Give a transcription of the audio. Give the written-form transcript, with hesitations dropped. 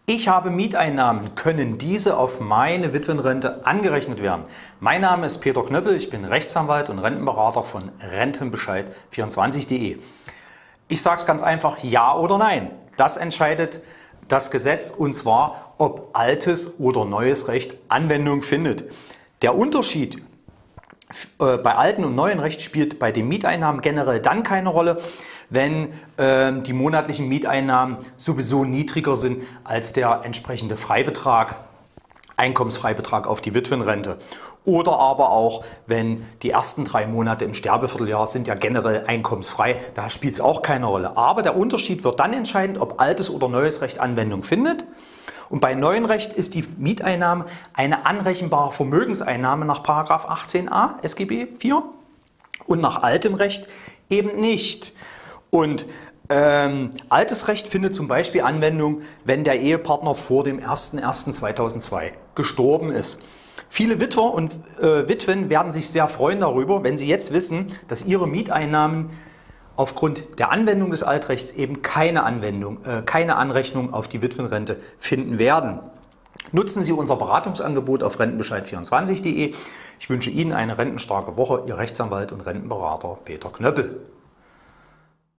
Ich habe Mieteinnahmen, können diese auf meine Witwenrente angerechnet werden? Mein Name ist Peter Knöppel, ich bin Rechtsanwalt und Rentenberater von Rentenbescheid24.de. Ich sage es ganz einfach, ja oder nein. Das entscheidet das Gesetz, und zwar, ob altes oder neues Recht Anwendung findet. Der Unterschied bei altem und neuem Recht spielt bei den Mieteinnahmen generell dann keine Rolle, wenn die monatlichen Mieteinnahmen sowieso niedriger sind als der entsprechende Freibetrag, Einkommensfreibetrag auf die Witwenrente. Oder aber auch, wenn die ersten 3 Monate im Sterbevierteljahr sind ja generell einkommensfrei, da spielt es auch keine Rolle. Aber der Unterschied wird dann entscheidend, ob altes oder neues Recht Anwendung findet. Und bei neuem Recht ist die Mieteinnahme eine anrechenbare Vermögenseinnahme nach § 18a SGB IV und nach altem Recht eben nicht. Und altes Recht findet zum Beispiel Anwendung, wenn der Ehepartner vor dem 01.01.2002 gestorben ist. Viele Witwer und Witwen werden sich sehr freuen darüber, wenn sie jetzt wissen, dass ihre Mieteinnahmen aufgrund der Anwendung des Altrechts eben keine Anrechnung auf die Witwenrente finden werden. Nutzen Sie unser Beratungsangebot auf Rentenbescheid24.de. Ich wünsche Ihnen eine rentenstarke Woche. Ihr Rechtsanwalt und Rentenberater Peter Knöppel.